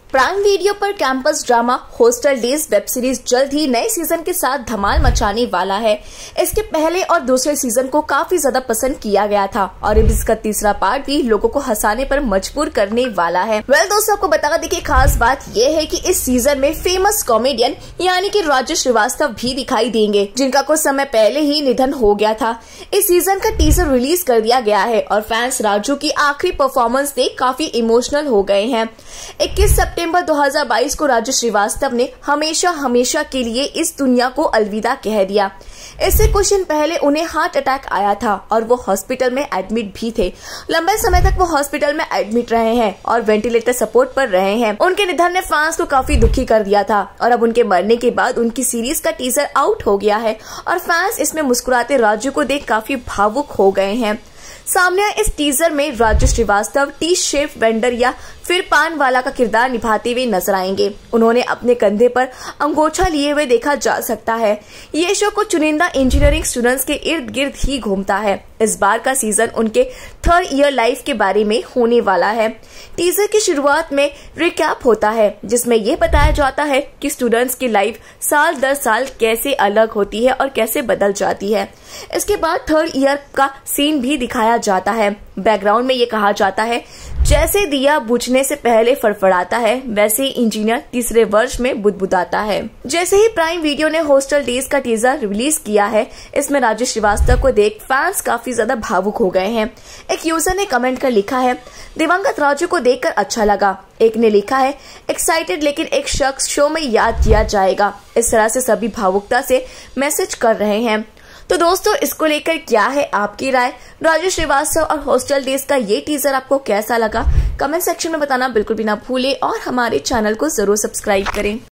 Prime video पर campus drama hostel days web series जल्द ही नए सीजन के साथ धमाल मचाने वाला है। इसके पहले और दूसरे सीजन को काफी ज्यादा पसंद किया गया था और अब इसका तीसरा पार्ट भी लोगों को हंसाने पर मजबूर करने वाला है। दोस्तों, आपको बता दें कि खास बात यह है कि इस सीजन में फेमस कॉमेडियन यानी कि राजू श्रीवास्तव भी दिखाई देंगे, जिनका कुछ समय पहले ही निधन हो गया था। इस सीजन का टीजर रिलीज कर दिया गया है और फैंस राजू की आखिरी परफॉर्मेंस देख काफी इमोशनल हो गए हैं। 21 सितंबर 2022 को राजू श्रीवास्तव ने हमेशा के लिए इस दुनिया को अलविदा कह दिया। इससे कुछ दिन पहले उन्हें हार्ट अटैक आया था और वो हॉस्पिटल में एडमिट भी थे। लंबे समय तक वो हॉस्पिटल में एडमिट रहे हैं और वेंटिलेटर सपोर्ट पर रहे हैं। उनके निधन ने फैंस को काफी दुखी कर दिया था और अब उनके मरने के बाद उनकी सीरीज का टीजर आउट हो गया है और फैंस इसमें मुस्कुराते राजू को देख काफी भावुक हो गए हैं। सामने इस टीजर में Raju Srivastava tea chef vendor या फिर पान वाला का किरदार निभाते हुए नजर आएंगे। उन्होंने अपने कंधे पर अंगोछा लिए हुए देखा जा सकता है। ये शो कुछ चुनिंदा इंजीनियरिंग स्टूडेंट्स के इर्द गिर्द ही घूमता है। इस बार का सीजन उनके 3rd ईयर लाइफ के बारे में होने वाला है। टीजर की शुरुआत में रिकैप होता है, जिसमें यह बताया जाता है कि स्टूडेंट्स की लाइफ साल दर साल कैसे अलग होती है और कैसे बदल जाती है। इसके बाद 3rd ईयर का सीन भी दिखाया जाता है। बैकग्राउंड में ये कहा जाता है, जैसे दिया बुझने से पहले फड़फड़ाता है, वैसे ही इंजीनियर तीसरे वर्ष में बुदबुदाता है। जैसे ही प्राइम वीडियो ने हॉस्टल डेज का टीजर रिलीज किया है, इसमें राजू श्रीवास्तव को देख फैंस काफी ज्यादा भावुक हो गए हैं। एक यूजर ने कमेंट कर लिखा है, दिवंगत राजू को देखकर अच्छा लगा। एक ने लिखा है, एक्साइटेड लेकिन एक शख्स शो में याद किया जाएगा। इस तरह से सभी भावुकता से मैसेज कर रहे हैं। तो दोस्तों, इसको लेकर क्या है आपकी राय? राजू श्रीवास्तव और हॉस्टल डेज का ये टीजर आपको कैसा लगा? कमेंट सेक्शन में बताना बिल्कुल भी ना भूलें और हमारे चैनल को जरूर सब्सक्राइब करें।